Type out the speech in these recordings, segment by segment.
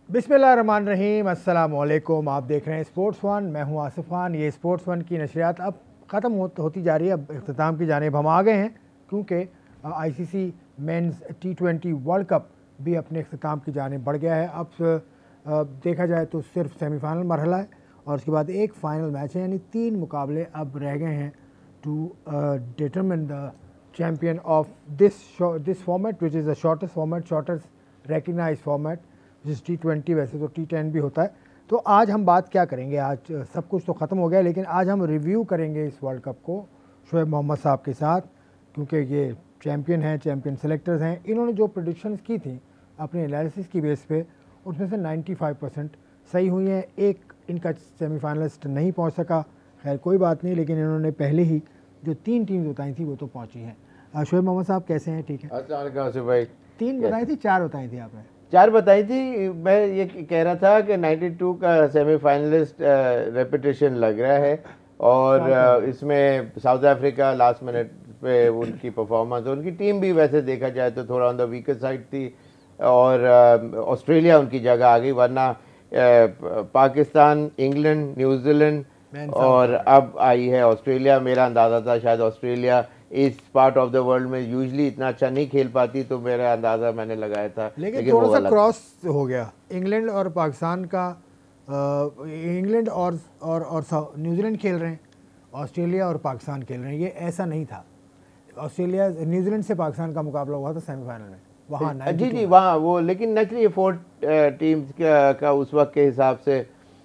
बिस्मिल्लाहिर्रहमानिर्रहीम, अस्सलाम वालेकुम। आप देख रहे हैं स्पोर्ट्स वन, मैं हूं आसिफ खान। ये स्पोर्ट्स वन की नशरियात अब ख़त्म होती जा रही है, अब इख्तिताम की जानिब हम आ गए हैं, क्योंकि ICC men's T20 world cup भी अपने इख्तिताम की जानिब बढ़ गया है। अब देखा जाए तो सिर्फ सेमीफाइनल मरहला है और उसके बाद एक फ़ाइनल मैच है, यानी 3 मुकाबले अब रह गए हैं to determine the champion of this format which is the shortest format, shortest recognize format जिस T20, वैसे तो T10 भी होता है। तो आज हम बात क्या करेंगे, आज सब कुछ तो ख़त्म हो गया, लेकिन आज हम रिव्यू करेंगे इस वर्ल्ड कप को शोएब मोहम्मद साहब के साथ, क्योंकि ये चैम्पियन हैं, चैम्पियन सेलेक्टर्स हैं। इन्होंने जो प्रेडिक्शंस की थी अपने एनालिसिस की बेस पे, उसमें से 95% सही हुई हैं। एक इनका सेमीफाइनलिस्ट नहीं पहुँच सका, खैर कोई बात नहीं, लेकिन इन्होंने पहले ही जो 3 टीम्स बताई थी वो तो पहुँची हैं। शोएब मोहम्मद साहब कैसे हैं? ठीक है। भाई 3 बताई थी, 4 बताई थी आपने? 4 बताई थी। मैं ये कह रहा था कि 92 का सेमीफाइनलिस्ट रेपुटेशन लग रहा है और इसमें साउथ अफ्रीका लास्ट मिनट पे उनकी परफॉर्मेंस, उनकी टीम भी वैसे देखा जाए तो थोड़ा ऑन द वीकर साइड थी और ऑस्ट्रेलिया उनकी जगह आ गई, वरना पाकिस्तान, इंग्लैंड, न्यूजीलैंड और अब आई है ऑस्ट्रेलिया। मेरा अंदाज़ा था शायद ऑस्ट्रेलिया इस पार्ट ऑफ द वर्ल्ड में यूजली इतना अच्छा नहीं खेल पाती, तो मेरा अंदाज़ा मैंने लगाया था, लेकिन थोड़ा सा क्रॉस हो गया। इंग्लैंड और पाकिस्तान का, इंग्लैंड और न्यूजीलैंड खेल रहे हैं, ऑस्ट्रेलिया और पाकिस्तान खेल रहे हैं, ये ऐसा नहीं था। ऑस्ट्रेलिया न्यूजीलैंड से पाकिस्तान का मुकाबला हुआ था सेमीफाइनल में, वहाँ जी वहाँ वो, लेकिन नेचुरली 4 टीम्स का उस वक्त के हिसाब से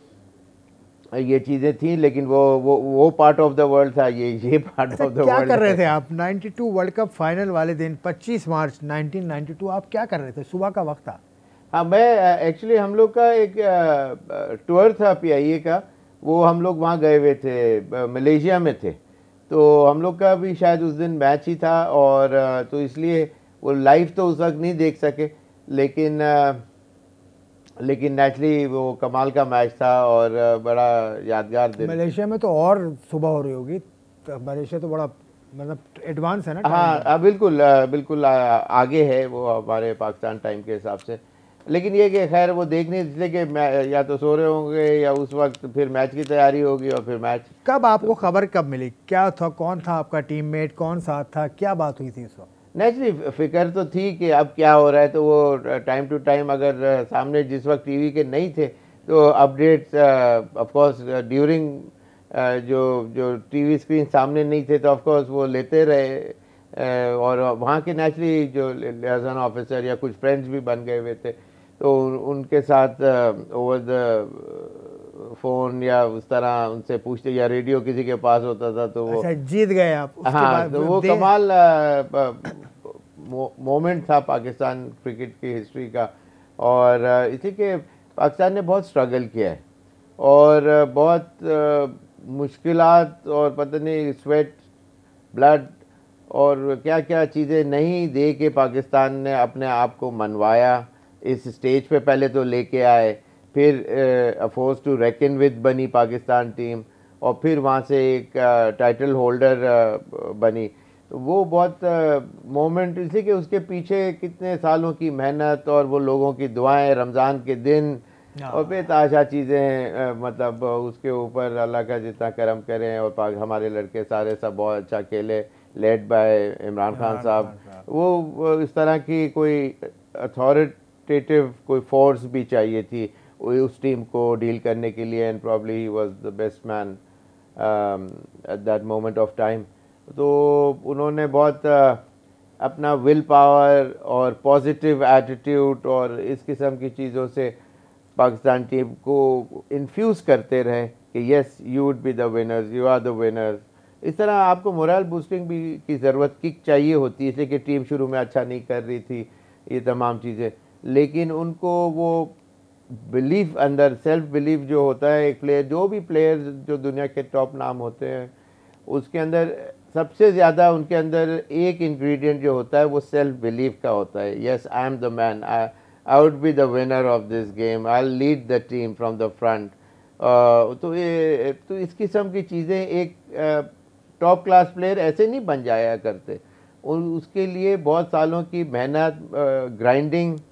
ये चीज़ें थी, लेकिन वो पार्ट ऑफ द वर्ल्ड था, ये पार्ट ऑफ द वर्ल्ड। क्या कर रहे थे आप 92 वर्ल्ड कप फाइनल वाले दिन 25 मार्च 1992? आप क्या कर रहे थे? सुबह का वक्त था। हाँ, मैं एक्चुअली हम लोग का एक टूर था PIA का, वो हम लोग वहाँ गए हुए थे, मलेशिया में थे, तो हम लोग का भी शायद उस दिन मैच ही था और तो इसलिए वो लाइव तो उस वक्त नहीं देख सके, लेकिन नेचुरली वो कमाल का मैच था और बड़ा यादगार दिन। मलेशिया में तो और सुबह हो रही होगी, तो मलेशिया तो बड़ा मतलब एडवांस है ना। हाँ बिल्कुल आगे है वो हमारे पाकिस्तान टाइम के हिसाब से, लेकिन ये कि खैर वो देख नहीं, इसलिए कि या तो सो रहे होंगे या उस वक्त फिर मैच की तैयारी होगी और फिर मैच। कब आपको खबर कब मिली? क्या था, कौन था आपका टीममेट, कौन साथ था, क्या बात हुई थी उस वक्त? नेचुरली फिक्र तो थी कि अब क्या हो रहा है, तो वो टाइम टू टाइम अगर सामने जिस वक्त टीवी के नहीं थे तो अपडेट्स ऑफ कोर्स ड्यूरिंग जो टीवी स्क्रीन सामने नहीं थे तो ऑफ कोर्स वो लेते रहे और वहाँ के नेचुरली जो लियाज़न ऑफिसर या कुछ फ्रेंड्स भी बन गए हुए थे, तो उनके साथ ओवर द फ़ोन या उस तरह उनसे पूछते, या रेडियो किसी के पास होता था तो वो। अच्छा, जीत गए आप उसके हाँ, बाद तो वो कमाल मोमेंट था पाकिस्तान क्रिकेट की हिस्ट्री का। और इसी के पाकिस्तान ने बहुत स्ट्रगल किया है और बहुत मुश्किलात और पता नहीं स्वेट, ब्लड और क्या क्या चीज़ें नहीं दे के पाकिस्तान ने अपने आप को मनवाया, इस स्टेज पे पहले तो लेके आए, फिर फोर्स टू रेकन विद बनी पाकिस्तान टीम और फिर वहाँ से एक टाइटल होल्डर बनी। तो वो बहुत मोमेंट, इसलिए कि उसके पीछे कितने सालों की मेहनत और वो लोगों की दुआएं, रमज़ान के दिन और बेताशा चीज़ें, मतलब उसके ऊपर अल्लाह का जितना करम करें। और हमारे लड़के सारे सब बहुत अच्छा खेले, लेड बाय इमरान खान साहब। वो इस तरह की कोई अथॉरिटेटिव कोई फोर्स भी चाहिए थी उस टीम को डील करने के लिए, and probably he was the best man at that moment of time. तो उन्होंने बहुत अपना विल पावर और पॉजिटिव एटीट्यूड और इस किस्म की चीज़ों से पाकिस्तान टीम को इन्फ्यूज़ करते रहे कि yes you would be the winners, you are the winners. इस तरह आपको मोरल बूस्टिंग भी की ज़रूरत किक चाहिए होती है, इसलिए कि टीम शुरू में अच्छा नहीं कर रही थी, ये तमाम चीज़ें, लेकिन उनको वो बिलीफ अंदर, सेल्फ बिलीफ जो होता है एक प्लेयर, जो भी प्लेयर जो दुनिया के टॉप नाम होते हैं उसके अंदर सबसे ज़्यादा उनके अंदर एक इंग्रेडिएंट जो होता है वो सेल्फ बिलीफ का होता है। Yes I am the man, I would be the winner of this game, I will lead the team from the front. तो इस किस्म की चीज़ें एक टॉप क्लास प्लेयर ऐसे नहीं बन जाया करते, और उसके लिए बहुत सालों की मेहनत, ग्राइंडिंग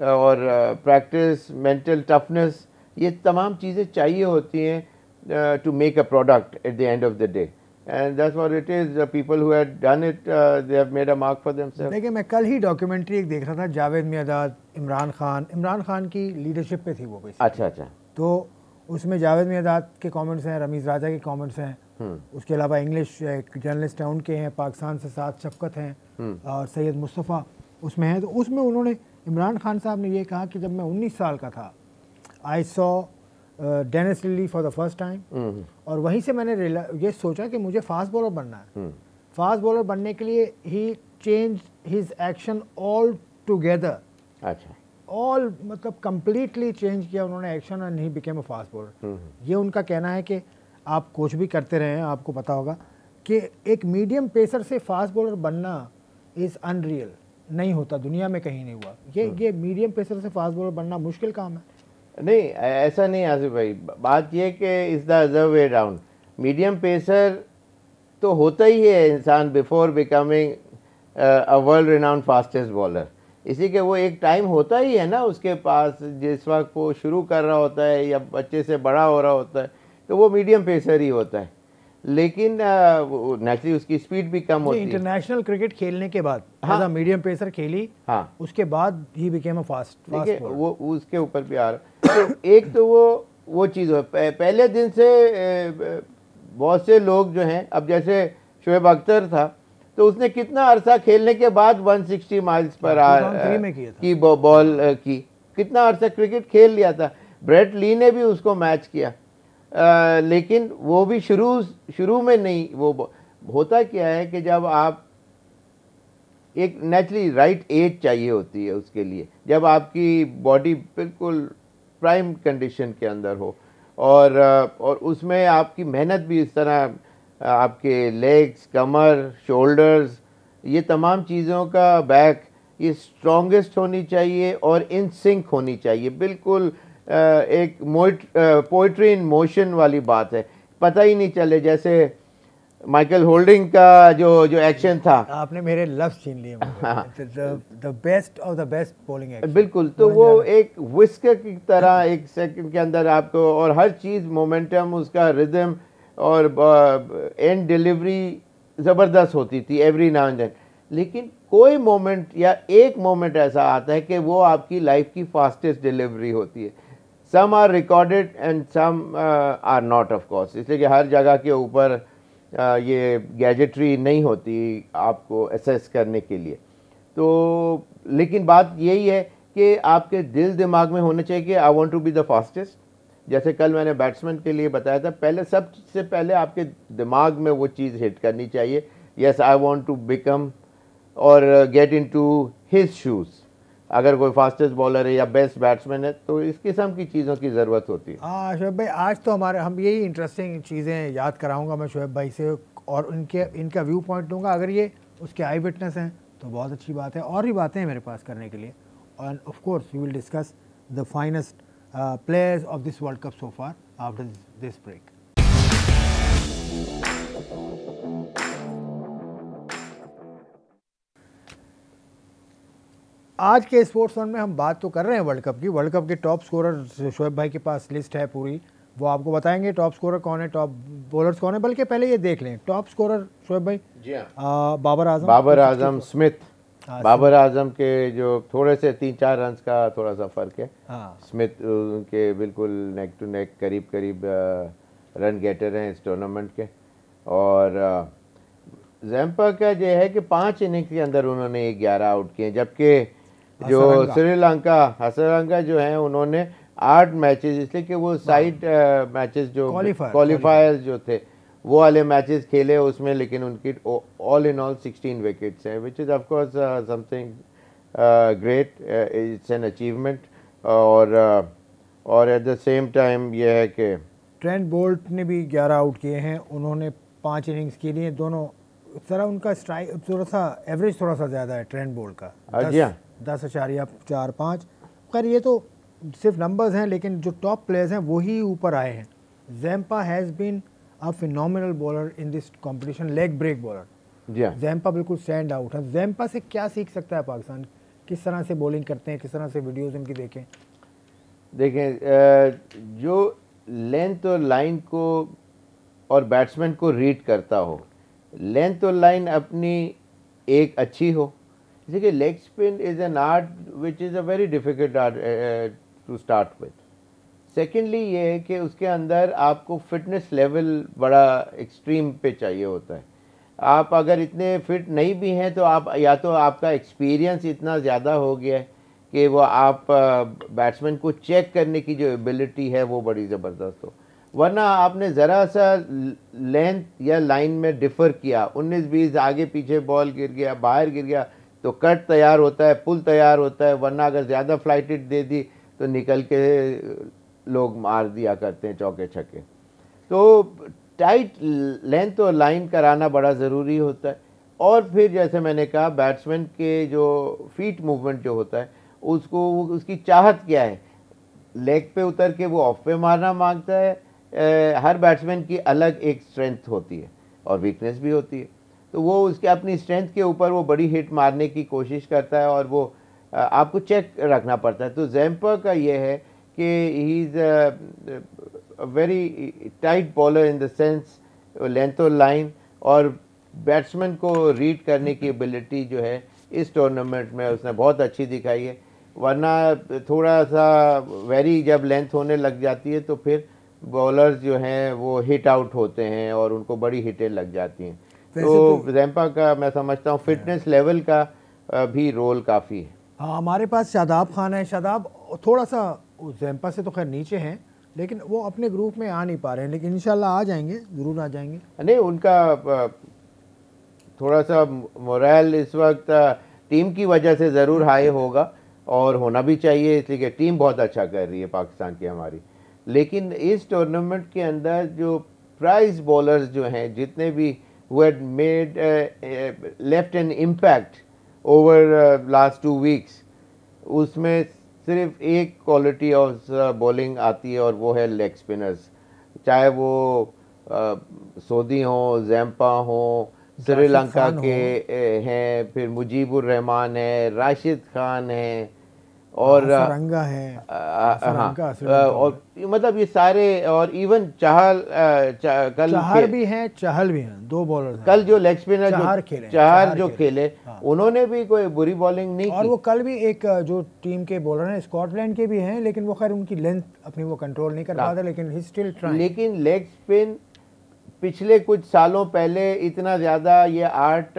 और प्रैक्टिस, मेंटल टफनेस, ये तमाम चीज़ें चाहिए होती हैं to make a product at the end of the day, and that's what it is. People who have done it, they have made a mark for themselves. देखिए, मैं कल ही डॉक्यूमेंट्री एक देख रहा था, जावेद मियांदाद, इमरान खान की लीडरशिप पे थी वो बेसिकली. अच्छा अच्छा. तो उसमें जावेद मियांदाद के कमेंट्स हैं, रमीज़ राजा के कमेंट्स हैं, उसके अलावा इंग्लिश जर्नलिस्ट हैं उनके हैं, पाकिस्तान से साथ शफकत हैं और सैयद मुस्तफ़ा उसमें हैं. तो उसमें उन्होंने, इमरान खान साहब ने ये कहा कि जब मैं 19 साल का था, I saw Dennis Lillee for the first time, और वहीं से मैंने ये सोचा कि मुझे फास्ट बॉलर बनना है. फास्ट बॉलर बनने के लिए he change his action altogether. अच्छा. ऑल मतलब कंप्लीटली चेंज किया उन्होंने action and he became a fast bowler. ये उनका कहना है कि आप कोच भी करते रहे हैं, आपको पता होगा कि एक मीडियम पेसर से फास्ट बॉलर बनना इज़ अनरियल, नहीं होता, दुनिया में कहीं नहीं हुआ. ये मीडियम पेसर से फास्ट बॉलर बनना मुश्किल काम है. नहीं, ऐसा नहीं आसिफ भाई. बात ये कि is the other way round. Medium pacer तो होता ही है इंसान before becoming a world renowned fastest bowler. इसी के वो एक टाइम होता ही है ना उसके पास, जिस वक्त वो शुरू कर रहा होता है या बच्चे से बड़ा हो रहा होता है, तो वो मीडियम पेसर ही होता है. लेकिन नेचुरली उसकी स्पीड भी कम होती है. इंटरनेशनल क्रिकेट खेलने के बाद हाँ, मीडियम पेसर खेली, हाँ, उसके बाद ही बिकेम अ फास्ट देखिए वो उसके ऊपर भी आ रहा. तो एक तो वो चीज़ हो, पहले दिन से बहुत से लोग जो हैं, अब जैसे शोएब अख्तर था, तो उसने कितना अरसा खेलने के बाद 160 माइल्स पर की बॉल की, कितना अरसा क्रिकेट खेल लिया था. ब्रेट ली ने भी उसको मैच किया, लेकिन वो भी शुरू में नहीं. वो होता क्या है कि जब आप एक नेचुरली राइट एज चाहिए होती है उसके लिए, जब आपकी बॉडी बिल्कुल प्राइम कंडीशन के अंदर हो, और उसमें आपकी मेहनत भी इस तरह, आपके लेग्स, कमर, शोल्डर्स, ये तमाम चीज़ों का, बैक, ये स्ट्रॉन्गेस्ट होनी चाहिए और इन सिंक होनी चाहिए. बिल्कुल एक पोइट्री इन मोशन वाली बात है. पता ही नहीं चले, जैसे माइकल होल्डिंग का जो एक्शन था. आपने मेरे लफ्ज़ छीन लिए. The best of the best bowling action. बिल्कुल. तो वो एक विस्कर की तरह एक सेकंड के अंदर आपको, और हर चीज़, मोमेंटम, उसका रिदम और एंड डिलीवरी ज़बरदस्त होती थी एवरी नाउ एंड देन. लेकिन कोई मोमेंट या एक मोमेंट ऐसा आता है कि वो आपकी लाइफ की फास्टेस्ट डिलीवरी होती है. Some are recorded and some are not, of course, इसलिए कि हर जगह के ऊपर ये गैजेटरी नहीं होती आपको असेस करने के लिए. तो लेकिन बात यही है कि आपके दिल दिमाग में होना चाहिए कि I want to be the fastest. जैसे कल मैंने बैट्समैन के लिए बताया था, पहले सबसे पहले आपके दिमाग में वो चीज़ हिट करनी चाहिए, yes I want to become और गेट इनटू हिज शूज़. अगर कोई फास्टेस्ट बॉलर है या बेस्ट बैट्समैन है, तो इस किस्म की चीज़ों की ज़रूरत होती है. हाँ शोएब भाई, आज तो हम यही इंटरेस्टिंग चीज़ें याद कराऊंगा मैं शोएब भाई से, और इनका व्यू पॉइंट दूंगा. अगर ये उसके आई विटनेस हैं तो बहुत अच्छी बात है, और भी बातें हैं मेरे पास करने के लिए. और of course we will discuss the finest players of this World Cup so far after this break. आज के स्पोर्ट्स वन में हम बात तो कर रहे हैं वर्ल्ड कप की. वर्ल्ड कप के टॉप स्कोरर शोएब भाई के पास लिस्ट है पूरी, वो आपको बताएंगे टॉप स्कोरर कौन है, टॉप बॉलर्स कौन है. बल्कि पहले ये देख लें टॉप स्कोरर शोएब भाई. जी हाँ, बाबर आजम स्मिथ. बाबर आजम के जो थोड़े से 3-4 रन का थोड़ा सा फर्क है. स्मिथ के बिल्कुल नेक टू नेक करीब रन गेटर हैं इस टूर्नामेंट के. और जैम्पा का जो है कि 5 इनिंग्स के अंदर उन्होंने 11 आउट किए, जबकि जो श्रीलंका जो हैं उन्होंने 8 मैचेस, इसलिए कि वो साइड मैचेस जो क्वालिफायर्स जो थे वो वाले मैचेस खेले उसमें, लेकिन उनकी ऑल इन ऑल 16 विकेट्स हैं, which is of course something great, it's an achievement. और एट द सेम टाइम ये है कि ट्रेंट बोल्ट ने भी 11 आउट किए हैं, उन्होंने 5 इनिंग्स के लिए. दोनों जरा उनका स्ट्राइक थोड़ा सा एवरेज थोड़ा सा ज़्यादा है ट्रेंट बोल्ट का, 10.45. खैर ये तो सिर्फ नंबर्स हैं, लेकिन जो टॉप प्लेयर्स हैं वही ऊपर आए हैं. Zampa has been a phenomenal bowler in this competition, leg break bowler. Zampa बिल्कुल स्टैंड आउट है. जैम्पा से क्या सीख सकता है पाकिस्तान? किस तरह से बॉलिंग करते हैं, किस तरह से वीडियोस उनकी देखें? देखें, जो लेंथ और लाइन को और बैट्समैन को रीड करता हो, लेंथ और लाइन अपनी एक अच्छी हो। देखिए, leg spin is an art which is a very difficult art to start with. Secondly ये है कि उसके अंदर आपको फिटनेस लेवल बड़ा एक्सट्रीम पे चाहिए होता है। आप अगर इतने फिट नहीं भी हैं तो आप या तो आपका एक्सपीरियंस इतना ज़्यादा हो गया है कि वो आप बैट्समैन को चेक करने की जो एबिलिटी है वो बड़ी ज़बरदस्त हो, वरना आपने ज़रा सा लेंथ या लाइन में डिफ़र किया, 19-20 आगे पीछे बॉल गिर गया, बाहर गिर गया, तो कट तैयार होता है, पुल तैयार होता है, वरना अगर ज़्यादा फ्लाइटेड दे दी तो निकल के लोग मार दिया करते हैं चौके छक्के। तो टाइट लेंथ और लाइन कराना बड़ा ज़रूरी होता है। और फिर जैसे मैंने कहा, बैट्समैन के जो फीट मूवमेंट जो होता है उसको, उसकी चाहत क्या है, लेग पे उतर के वो ऑफ पे मारना मांगता है। हर बैट्समैन की अलग एक स्ट्रेंथ होती है और वीकनेस भी होती है, तो वो उसके अपनी स्ट्रेंथ के ऊपर वो बड़ी हिट मारने की कोशिश करता है और वो आपको चेक रखना पड़ता है। तो ज़ैम्पा का ये है कि he is a very tight bowler in the sense length और लाइन, और बैट्समैन को रीड करने की एबिलिटी जो है इस टूर्नामेंट में उसने बहुत अच्छी दिखाई है। वरना थोड़ा सा वेरी जब लेंथ होने लग जाती है तो फिर बॉलर्स जो हैं वो हिट आउट होते हैं और उनको बड़ी हिटें लग जाती हैं। तो ज़ैम्पा का मैं समझता हूँ फिटनेस लेवल का भी रोल काफ़ी है। हाँ, हमारे पास शादाब खान है। शादाब थोड़ा सा ज़ैम्पा से तो खैर नीचे हैं, लेकिन वो अपने ग्रुप में आ नहीं पा रहे हैं, लेकिन इंशाल्लाह आ जाएंगे, ज़रूर आ जाएंगे। नहीं, उनका थोड़ा सा मोरल इस वक्त टीम की वजह से ज़रूर हाई होगा और होना भी चाहिए, इसलिए कि टीम बहुत अच्छा कर रही है पाकिस्तान की हमारी। लेकिन इस टूर्नामेंट के अंदर जो प्राइज बॉलर्स जो हैं, जितने भी who had made left an impact over last 2 weeks, उसमें सिर्फ एक क्वालिटी ऑफ बॉलिंग आती है और वो है लेग स्पिनर्स। चाहे वो सोदी हों, ज़ैम्पा हों, श्रीलंका के हैं, फिर मुजीबुर रहमान है, राशिद खान है और सरंगा है, हाँ, और मतलब ये सारे, और इवन चहल भी हैं, चहल भी हैं, 2 बॉलर कल जो लेग स्पिनर चार जो खेले हाँ। उन्होंने भी कोई बुरी बॉलिंग नहीं और की। वो कल भी एक जो टीम के बॉलर हैं स्कॉटलैंड के भी हैं, लेकिन वो खैर उनकी लेंथ अपनी वो कंट्रोल नहीं कर पाते, लेकिन ही स्टिल ट्राइंग। लेकिन लेग स्पिन पिछले कुछ सालों पहले इतना ज़्यादा ये आर्ट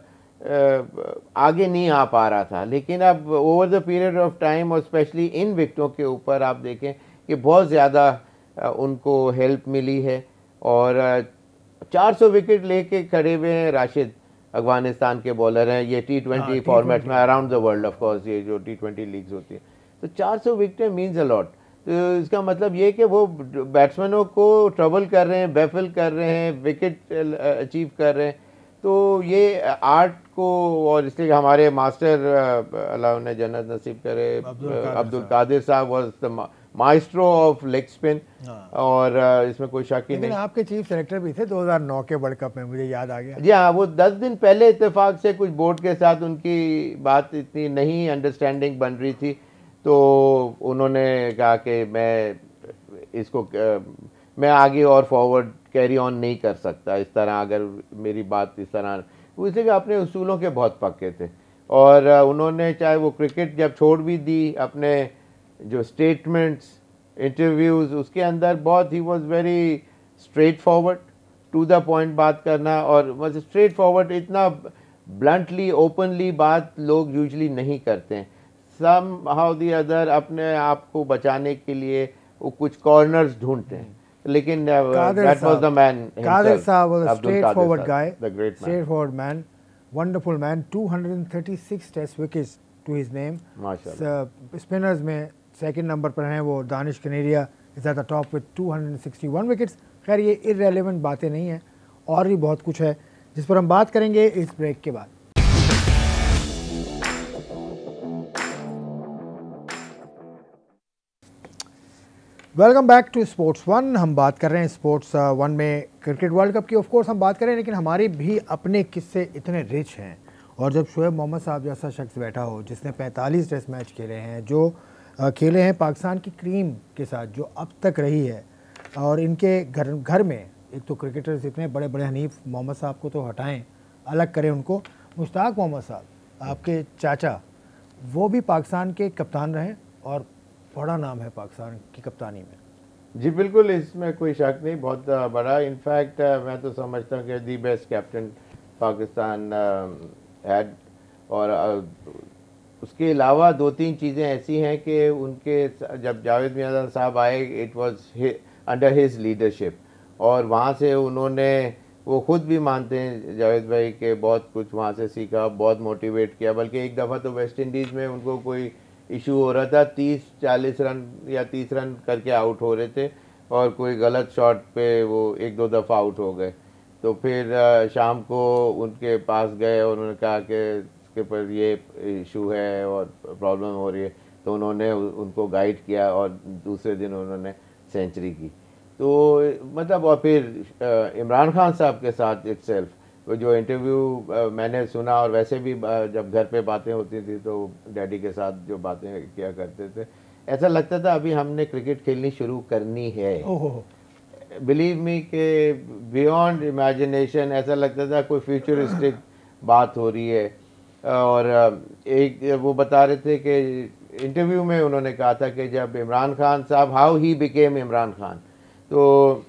आगे नहीं आ पा रहा था, लेकिन अब over the period of time और स्पेशली इन विकेटों के ऊपर आप देखें कि बहुत ज़्यादा उनको हेल्प मिली है। और 400 विकेट लेके खड़े हुए हैं राशिद, अफगानिस्तान के बॉलर हैं। ये T20 फॉर्मेट में around the world, of course ये जो T20 लीग्स होती है, तो 400 विकेटें मीन्स अ लॉट। तो इसका मतलब ये कि वो बैट्समैनों को ट्रबल कर रहे हैं, बैफल कर रहे हैं, विकेट अचीव कर रहे हैं। तो ये आर्ट को, और इसलिए हमारे मास्टर अल्लाह उन्हें जन्नत नसीब करे, अब्दुल कादिर साहब was the maestro of leg spin, और इसमें कोई शक ही नहीं। आपके चीफ सेलेक्टर भी थे 2009 के वर्ल्ड कप में, मुझे याद आ गया। जी हाँ, वो 10 दिन पहले इत्तेफाक से कुछ बोर्ड के साथ उनकी बात इतनी नहीं अंडरस्टैंडिंग बन रही थी, तो उन्होंने कहा कि मैं आगे और फॉरवर्ड कैरी ऑन नहीं कर सकता इस तरह, अगर मेरी बात इस तरह, इसलिए अपने उसूलों के बहुत पक्के थे। और उन्होंने चाहे वो क्रिकेट जब छोड़ भी दी, अपने जो स्टेटमेंट्स, इंटरव्यूज़, उसके अंदर बहुत ही was very straightforward, to the point बात करना, और बस स्ट्रेट फॉरवर्ड, इतना ब्लंटली ओपनली बात लोग यूजली नहीं करते हैं। सम हाउ दी अदर अपने आप को बचाने के लिए वो कुछ कॉर्नर्स ढूंढते हैं, लेकिन that was the man himself. Qadir Saab was a straightforward guy, the great man, straightforward man, wonderful man. 236 test wickets to his name. माशाल्लाह। स्पिनर्स में सेकंड नंबर पर हैं वो Danish Kaneria, is at the top with 261 wickets. खैर ये irrelevant बातें नहीं हैं, और भी बहुत कुछ है जिस पर हम बात करेंगे इस ब्रेक के बाद। Welcome back to sports one. हम बात कर रहे हैं स्पोर्ट्स वन में क्रिकेट वर्ल्ड कप की। ऑफ कोर्स हम बात करें, लेकिन हमारे भी अपने किस्से इतने रिच हैं और जब शोएब मोहम्मद साहब जैसा शख्स बैठा हो जिसने 45 टेस्ट मैच खेले हैं, जो खेले हैं पाकिस्तान की क्रीम के साथ जो अब तक रही है, और इनके घर में एक तो क्रिकेटर्स इतने बड़े बड़े, हनीफ मोहम्मद साहब को तो हटाएं, अलग करें उनको, मुश्ताक मोहम्मद साहब आपके चाचा, वो भी पाकिस्तान के कप्तान रहे और बड़ा नाम है पाकिस्तान की कप्तानी में। जी बिल्कुल, इसमें कोई शक नहीं, बहुत बड़ा। इनफैक्ट मैं तो समझता हूँ कि the best captain Pakistan had. और उसके अलावा 2-3 चीज़ें ऐसी हैं कि उनके जब जावेद मियां साहब आए, it was under his leadership, और वहाँ से उन्होंने, वो खुद भी मानते हैं जावेद भाई के, बहुत कुछ वहाँ से सीखा, बहुत मोटिवेट किया। बल्कि एक दफ़ा तो वेस्ट इंडीज़ में उनको कोई इशू हो रहा था, 30-40 रन या 30 रन करके आउट हो रहे थे, और कोई गलत शॉट पे वो 1-2 दफ़ा आउट हो गए। तो फिर शाम को उनके पास गए और उन्होंने कहा कि इसके पर ये इशू है और प्रॉब्लम हो रही है, तो उन्होंने उनको गाइड किया और दूसरे दिन उन्होंने सेंचुरी की। तो मतलब, और फिर इमरान खान साहब के साथ इटसेल्फ वो जो इंटरव्यू मैंने सुना, और वैसे भी जब घर पे बातें होती थी तो डैडी के साथ जो बातें किया करते थे, ऐसा लगता था अभी हमने क्रिकेट खेलनी शुरू करनी है। बिलीव मी के बियॉन्ड इमेजिनेशन, ऐसा लगता था कोई फ्यूचरिस्टिक बात हो रही है। और एक वो बता रहे थे कि इंटरव्यू में उन्होंने कहा था कि जब इमरान खान साहब, how he became Imran Khan, तो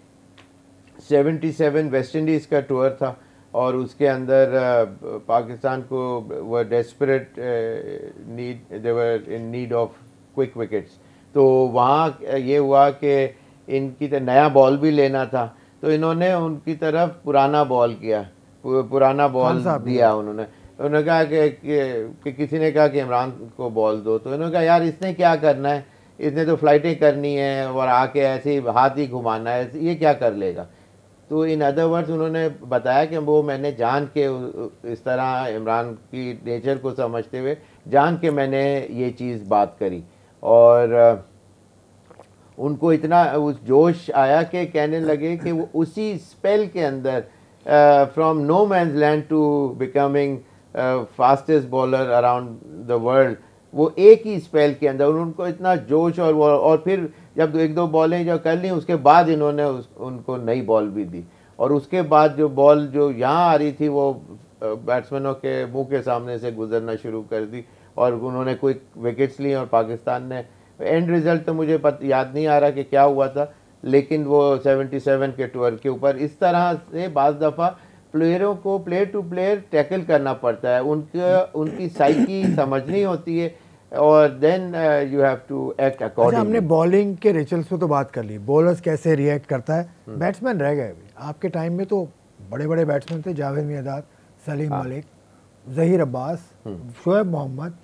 77 वेस्ट इंडीज़ का टूर था, और उसके अंदर पाकिस्तान को वो desperate need, they were in need of quick wickets. तो वहाँ ये हुआ कि इनकी तो नया बॉल भी लेना था, तो इन्होंने उनकी तरफ पुराना बॉल किया, पुराना बॉल दिया। उन्होंने कहा कि किसी ने कहा कि इमरान को बॉल दो, तो इन्होंने कहा यार इसने क्या करना है, इसने तो फ्लाइटें करनी है और आके ऐसे ही हाथ ही घुमाना है, ये क्या कर लेगा। तो इन अदर वर्ड्स उन्होंने बताया कि वो मैंने जान के, इस तरह इमरान की नेचर को समझते हुए जान के मैंने ये चीज़ बात करी। और उनको इतना उस जोश आया कि कहने लगे कि वो उसी स्पेल के अंदर, from no man's land to becoming fastest bowler around the world, वो एक ही स्पेल के अंदर उनको इतना जोश, और फिर जब 1-2 बॉलें जो कर ली, उसके बाद इन्होंने उनको नई बॉल भी दी, और उसके बाद जो बॉल जो यहाँ आ रही थी वो बैट्समैनों के मुंह के सामने से गुजरना शुरू कर दी, और उन्होंने कोई विकेट्स ली, और पाकिस्तान ने, एंड रिजल्ट तो मुझे याद नहीं आ रहा कि क्या हुआ था, लेकिन वो 77 के टूर के ऊपर इस तरह से बाज़ दफ़ा प्लेयरों को प्लेयर टू प्लेयर टैकल करना पड़ता है, उनकी साइकी समझनी होती है, और then you have to act accordingly. हमने बॉलिंग के रिचुअल्स पे तो बात कर ली, बॉलर्स कैसे रिएक्ट करता है, बैट्समैन रह गए अभी। आपके टाइम में तो बड़े बड़े बैट्समैन थे, जावेद मियांदाद, सलीम मलिक, जहीर अब्बास, शोएब मोहम्मद।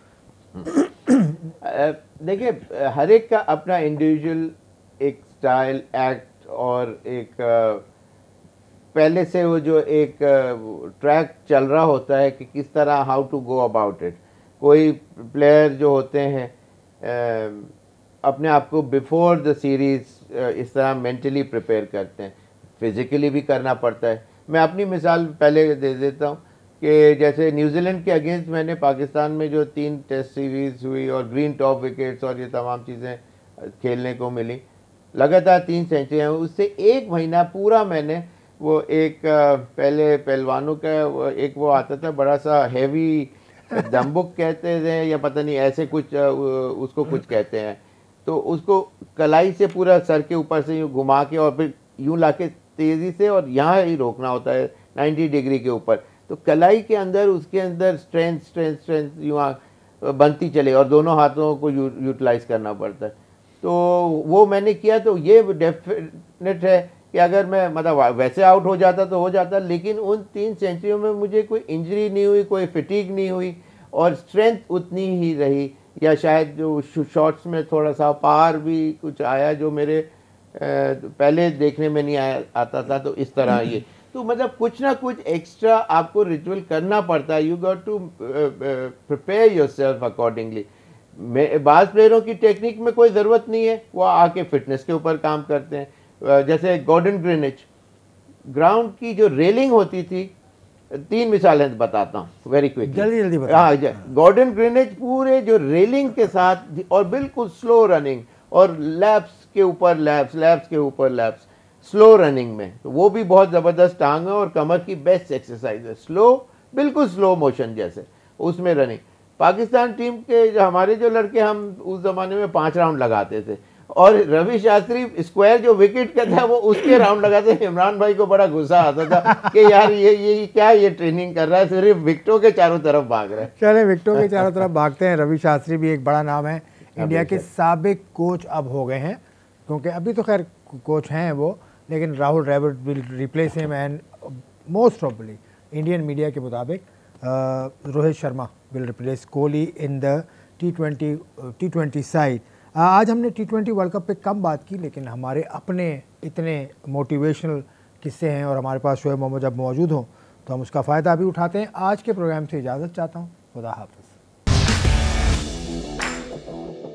देखिए, हर एक का अपना इंडिविजुअल एक स्टाइल, एक्ट, और एक पहले से वो जो एक ट्रैक चल रहा होता है कि किस तरह, how to go about it. कोई प्लेयर जो होते हैं अपने आप को बिफोर द सीरीज़ इस तरह मेंटली प्रिपेयर करते हैं, फिज़िकली भी करना पड़ता है। मैं अपनी मिसाल पहले दे देता हूँ कि जैसे न्यूजीलैंड के अगेंस्ट मैंने पाकिस्तान में जो 3 टेस्ट सीरीज़ हुई और ग्रीन टॉप विकेट्स और ये तमाम चीज़ें खेलने को मिली, लगातार 3 सेंचुरियाँ, उससे 1 महीना पूरा मैंने वो एक पहले पहलवानों का एक वो आता था बड़ा सा हैवी दम्बुक कहते थे या पता नहीं ऐसे कुछ, उसको कुछ कहते हैं, तो उसको कलाई से पूरा सर के ऊपर से यूँ घुमा के और फिर यूँ ला के तेज़ी से और यहाँ ही रोकना होता है 90 डिग्री के ऊपर, तो कलाई के अंदर उसके अंदर स्ट्रेंथ यूँ बनती चले और दोनों हाथों को यूटिलाइज करना पड़ता है। तो वो मैंने किया, तो ये डेफिनेट है कि अगर मैं मतलब वैसे आउट हो जाता तो हो जाता, लेकिन उन 3 सेंचुरियों में मुझे कोई इंजरी नहीं हुई, कोई फिटीग नहीं हुई और स्ट्रेंथ उतनी ही रही, या शायद जो शॉट्स में थोड़ा सा पार भी कुछ आया जो मेरे पहले देखने में नहीं आता था, तो इस तरह ये तो मतलब कुछ ना कुछ एक्स्ट्रा आपको रिचुअल करना पड़ता है। You got to prepare yourself accordingly. बाज़ प्लेयरों की टेक्निक में कोई ज़रूरत नहीं है, वो आके फिटनेस के ऊपर काम करते हैं। जैसे गॉर्डन ग्रीनिच ग्राउंड की जो रेलिंग होती थी 3 मिसालें बताता हूँ वेरी क्विक, जल्दी जल्दी बताओ। हाँ, गॉर्डन ग्रीनिज पूरे जो रेलिंग के साथ और बिल्कुल स्लो रनिंग और लैप्स के ऊपर लैप्स, लैप्स के ऊपर लैप्स, स्लो रनिंग में, तो वो भी बहुत ज़बरदस्त टांग है और कमर की बेस्ट एक्सरसाइज है। स्लो, बिल्कुल स्लो मोशन जैसे उसमें रनिंग। पाकिस्तान टीम के हमारे जो लड़के, हम उस ज़माने में 5 राउंड लगाते थे और रवि शास्त्री स्क्वायर जो विकेट कहता है वो उसके राउंड लगाते थे। इमरान भाई को बड़ा गुस्सा आता था कि यार ये क्या ये ट्रेनिंग कर रहा है, सिर्फ विकेटों के चारों तरफ भाग रहा है। चले विकेटों के चारों तरफ भागते हैं। रवि शास्त्री भी एक बड़ा नाम है, इंडिया के साबिक कोच अब हो गए हैं, क्योंकि अभी तो खैर कोच हैं वो, लेकिन Rahul Dravid will replace him and most probably Indian media के मुताबिक Rohit Sharma will replace Kohli in the T20 side. आज हमने T20 वर्ल्ड कप पे कम बात की, लेकिन हमारे अपने इतने मोटिवेशनल किस्से हैं और हमारे पास शोएब मोहम्मद जब मौजूद हों तो हम उसका फ़ायदा भी उठाते हैं। आज के प्रोग्राम से इजाज़त चाहता हूँ। खुदा हाफ़िज़।